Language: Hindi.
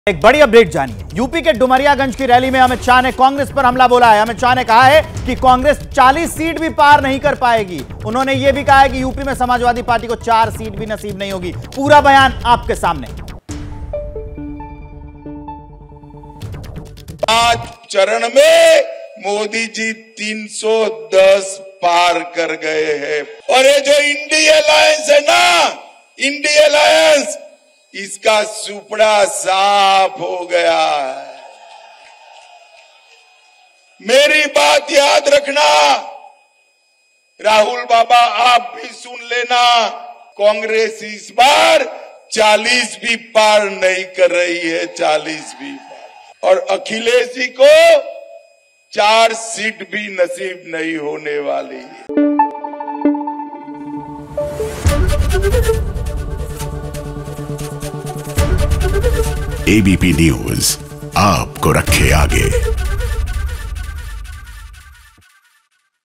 एक बड़ी अपडेट जानिए। यूपी के डुमरियागंज की रैली में अमित शाह ने कांग्रेस पर हमला बोला है। अमित शाह ने कहा है कि कांग्रेस 40 सीट भी पार नहीं कर पाएगी। उन्होंने यह भी कहा है कि यूपी में समाजवादी पार्टी को 4 सीट भी नसीब नहीं होगी। पूरा बयान आपके सामने। 5 चरण में मोदी जी 310 पार कर गए हैं। और ये जो इंडिया अलायंस है ना, इंडिया अलायंस, इसका सुपड़ा साफ हो गया है। मेरी बात याद रखना, राहुल बाबा आप भी सुन लेना, कांग्रेस इस बार 40 भी पार नहीं कर रही है, 40 भी पार। और अखिलेश जी को 4 सीट भी नसीब नहीं होने वाली है। एबीपी न्यूज आपको रखे आगे।